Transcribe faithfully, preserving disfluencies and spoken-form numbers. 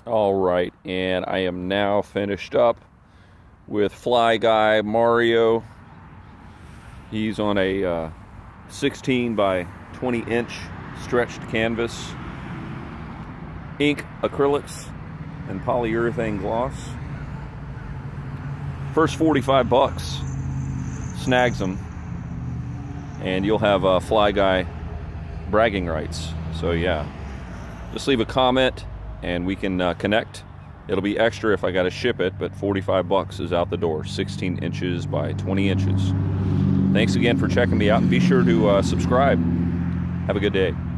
All right, and I am now finished up with Fly Guy Mario. He's on a uh, sixteen by twenty inch stretched canvas, ink, acrylics, and polyurethane gloss. First forty-five bucks snags them, and you'll have a Fly Guy bragging rights. So yeah, just leave a comment and we can uh, connect. It'll be extra if I got to ship it, but forty-five bucks is out the door, sixteen inches by twenty inches. Thanks again for checking me out, and be sure to uh, subscribe. Have a good day.